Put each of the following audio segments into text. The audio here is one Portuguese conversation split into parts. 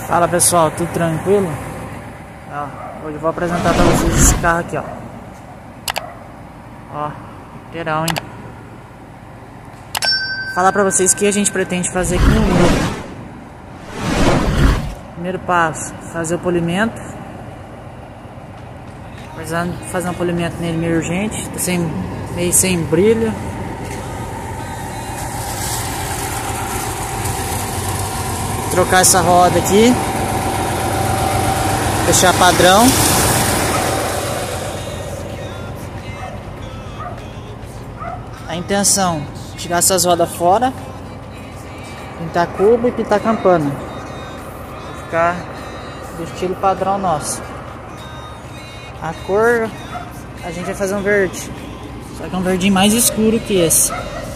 Fala pessoal, tudo tranquilo? Ó, hoje eu vou apresentar pra vocês esse carro aqui, ó. Ó, literal, hein? Falar pra vocês o que a gente pretende fazer com ele. Primeiro passo, fazer o polimento. Precisando fazer um polimento nele meio urgente, tá meio sem brilho. Trocar essa roda aqui, deixar padrão. A intenção é tirar essas rodas fora, pintar cubo e pintar campana, pra ficar do estilo padrão nosso. A cor a gente vai fazer um verde, só que é um verdinho mais escuro que esse.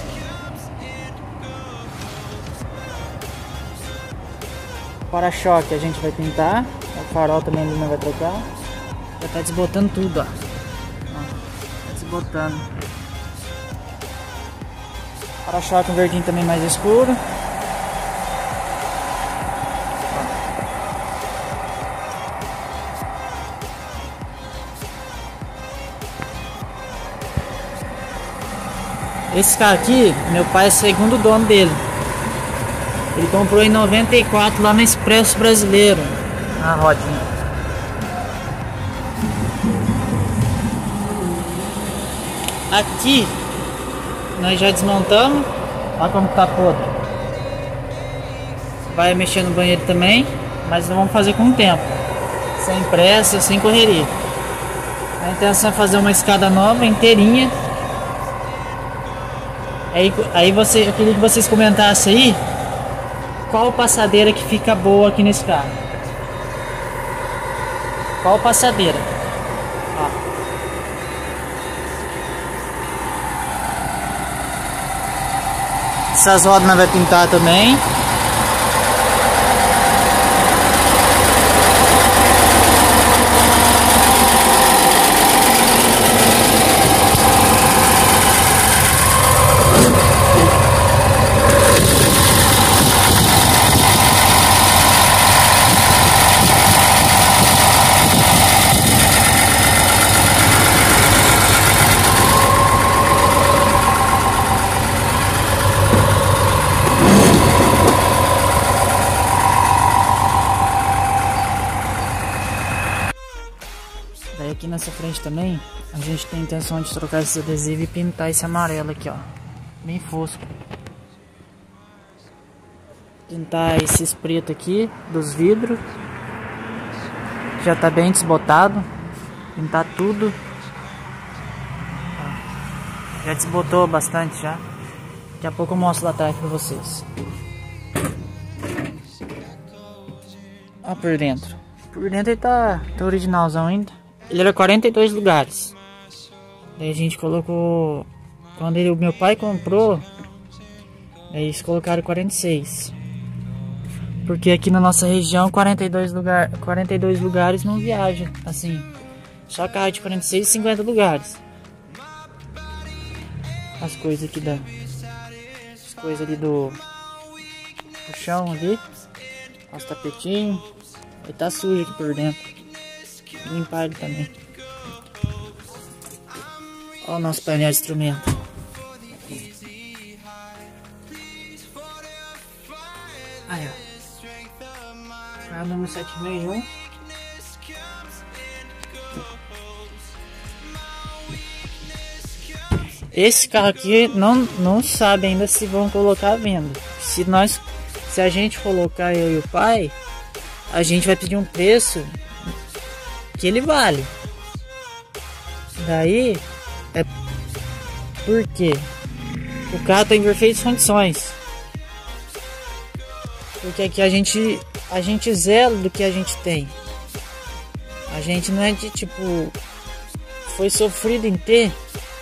Para-choque a gente vai pintar, o farol também ele não vai trocar. Já tá desbotando tudo, ó. Tá desbotando. Para-choque um verdinho também mais escuro. Esse carro aqui, meu pai é o segundo dono dele. Ele comprou em 94 lá no Expresso Brasileiro, na rodinha. Aqui nós já desmontamos. Olha como tá podre. Vai mexer no banheiro também, mas não vamos fazer com o tempo, sem pressa, sem correria. A intenção é fazer uma escada nova inteirinha. Aí eu queria que vocês comentassem aí qual passadeira que fica boa aqui nesse carro. Qual passadeira? Ó. Essas rodas nós vamos pintar também. Daí aqui nessa frente também a gente tem a intenção de trocar esse adesivo e pintar esse amarelo aqui, ó, bem fosco. Pintar esses pretos aqui dos vidros, já tá bem desbotado. Pintar tudo. Ó, já desbotou bastante já. Daqui a pouco eu mostro lá atrás pra vocês. Ó por dentro. Por dentro ele tá originalzão ainda. Ele era 42 lugares. Daí a gente colocou... Quando o meu pai comprou, aí eles colocaram 46. Porque aqui na nossa região 42 lugares não viaja assim. Só carro de 46 e 50 lugares. As coisas aqui as coisas ali do chão ali. Os tapetinhos. Ele tá sujo aqui por dentro. Limpar ele também. Olha o nosso painel de instrumento. Aí, ó. Carro número 761. Esse carro aqui não sabe ainda se vão colocar à venda. Se a gente colocar, eu e o pai, a gente vai pedir um preço que ele vale. Daí é porque o carro está em perfeitas condições. Porque aqui a gente zela do que a gente tem. A gente não é de tipo foi sofrido em ter,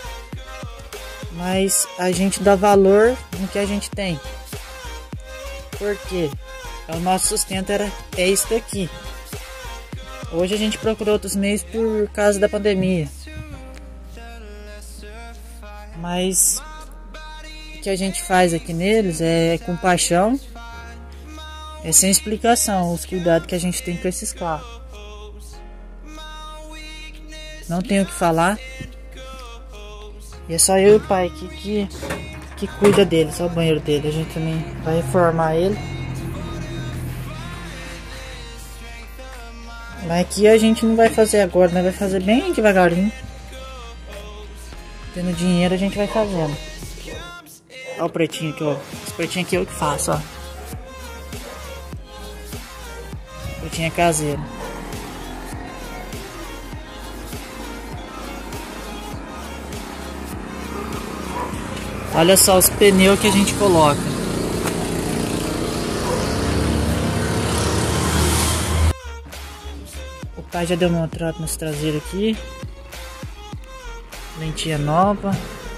mas a gente dá valor no que a gente tem. Porque o nosso sustento é isso daqui. Hoje a gente procurou outros meios por causa da pandemia. Mas o que a gente faz aqui neles é com paixão É sem explicação os cuidados que a gente tem com esses carros. Não tenho o que falar. E é só eu e o pai que cuida dele, só o banheiro dele. A gente também vai reformar ele. Mas aqui a gente não vai fazer agora, né? Vai fazer bem devagarinho. Tendo dinheiro a gente vai fazendo. Olha o pretinho aqui, ó. Esse pretinho aqui eu que faço, ó. Pretinho é caseiro. Olha só os pneus que a gente coloca. O pai já deu uma troca nos traseiros aqui. Lentinha nova.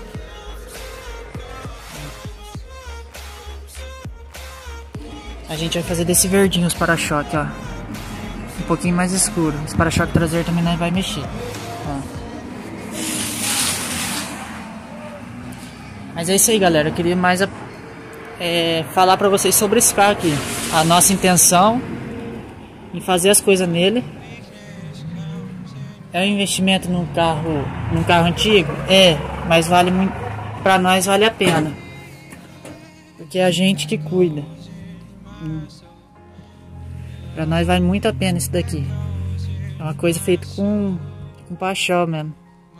A gente vai fazer desse verdinho os para-choque, ó. Um pouquinho mais escuro. Os para-choque traseiro também não vai mexer. Ó. Mas é isso aí, galera. Eu queria mais falar pra vocês sobre esse carro aqui. A nossa intenção em fazer as coisas nele. É um investimento num carro antigo? É, mas vale muito, pra nós vale a pena. Porque é a gente que cuida. Pra nós vale muito a pena isso daqui. É uma coisa feita com paixão mesmo.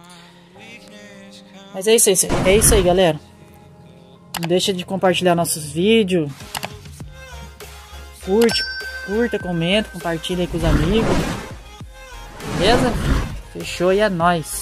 Mas é isso aí, galera. Não deixa de compartilhar nossos vídeos. Curta, comenta, compartilha aí com os amigos. Beleza? Fechou e é nóis.